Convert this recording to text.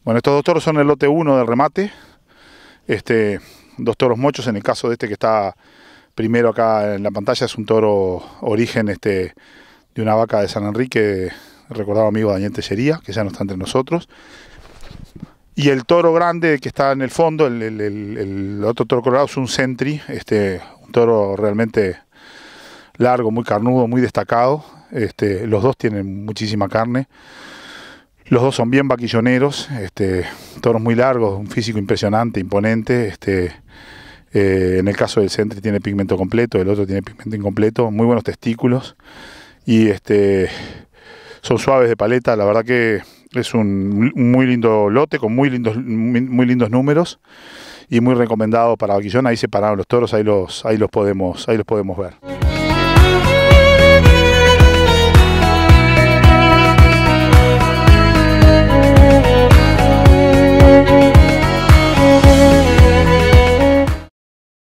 Bueno, estos dos toros son el lote 1 del remate. Dos toros mochos. En el caso de este que está primero acá en la pantalla es un toro origen de una vaca de San Enrique, recordado amigo Daniel Tellería, que ya no está entre nosotros. Y el toro grande que está en el fondo, el otro toro colorado, es un Sentry, un toro realmente largo, muy carnudo, muy destacado. Los dos tienen muchísima carne. Los dos son bien vaquilloneros, toros muy largos, un físico impresionante, imponente. En el caso del Sentry tiene pigmento completo, el otro tiene pigmento incompleto, muy buenos testículos y son suaves de paleta. La verdad que es un muy lindo lote con muy lindos números y muy recomendado para vaquillón. Ahí separaron los toros, ahí los podemos ver.